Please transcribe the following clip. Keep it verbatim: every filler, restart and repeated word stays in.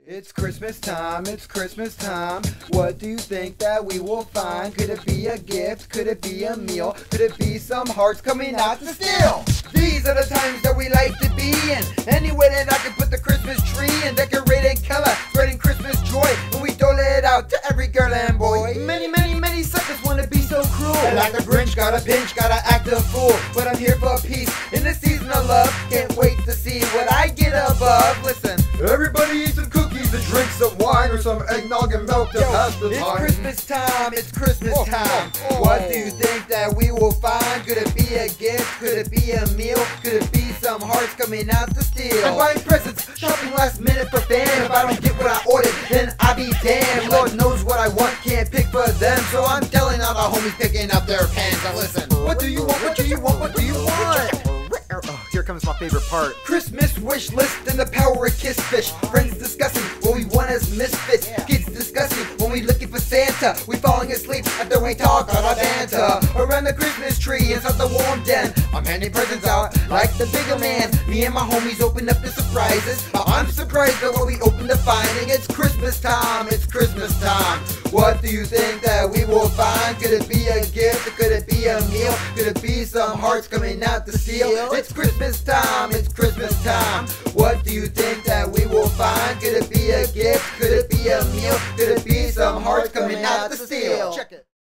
It's Christmas time, it's Christmas time. What do you think that we will find? Could it be a gift? Could it be a meal? Could it be some hearts coming out to steal? These are the times that we like to be in. Any way that I can put the Christmas tree and decorate in color, spreading Christmas joy, and we dole it out to every girl and boy. Many, many, many suckers wanna be so cruel. And like the Grinch, gotta pinch, gotta act a fool. But I'm here for peace in the season of love. Can't wait to see what I get above. Listen, everybody eat some cookies and drink some wine or some eggnog and milk to Yo, pass the it's time. It's Christmas time, it's Christmas oh, time. Oh, oh. What do you think that we will find? Could it be a gift? Could it be a meal? Could it be some hearts coming out to steal? I'm buying presents, shopping last minute for fam. If I don't get what I ordered, then I be damned. Lord knows what I want, can't pick for them. So I'm telling all the homies picking up their pants. Now listen, what do you want, what do you want, what do you want? Oh, here comes my favorite part. Christmas wish list and the power of Kiss Fish. Friends discussing what we want as misfits. Kids discussing when we looking for Santa. We falling asleep after we talk on our banter. Around the Christmas tree inside the warm den, I'm handing presents out like the bigger man. Me and my homies open up the surprises. I'm surprised at what we open to finding. It's Christmas time, it's Christmas time. What do you think that we will find? Could it be a gift or could it be a meal? Could it be some hearts coming out to steal? It's Christmas time, it's Christmas time. What do you think that we will find? Could it be a gift? Could it be a meal? Could it be some hearts coming out to steal? Check it.